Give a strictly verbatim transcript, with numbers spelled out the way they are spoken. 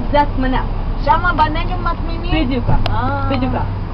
זה הצמנה. שמה בנגב מטמינים? בדיוק ככה, אה. בדיוק ככה.